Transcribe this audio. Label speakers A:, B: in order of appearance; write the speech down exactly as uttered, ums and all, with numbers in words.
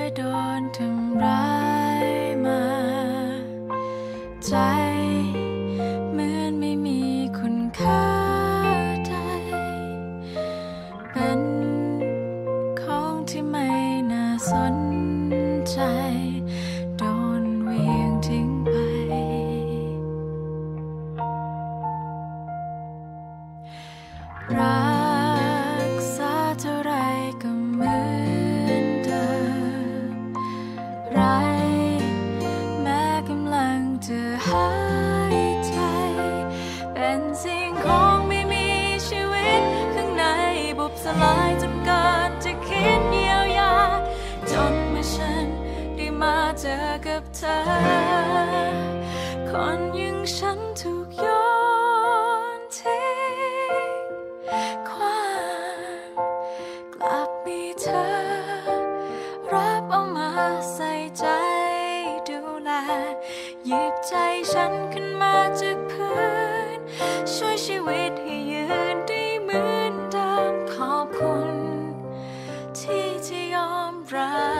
A: ยโดนทำร้ายมาใจเหมือนไม่มีคุณค่าใดเป็นของที่ไม่น่าสนใจโดนเหวี่ยงทิ้งไปรักษาเท่าไรก็เหมือนเดิมไรแม้กำลังจะหายใจเป็นสิ่งของไม่มีชีวิตข้างในบุบสลายจนเกินจะคิดเยียวยาจนเมื่อฉันได้มาเจอกับเธอคนอย่างฉันถูกโยนทิ้งกลับมีเธอรับเอามาใส่ใจดูแลหยิบใจฉันขึ้นมาจากพื้นช่วยชีวิตให้ยืนได้เหมือนเดิมขอบคุณที่ที่ยอมรับ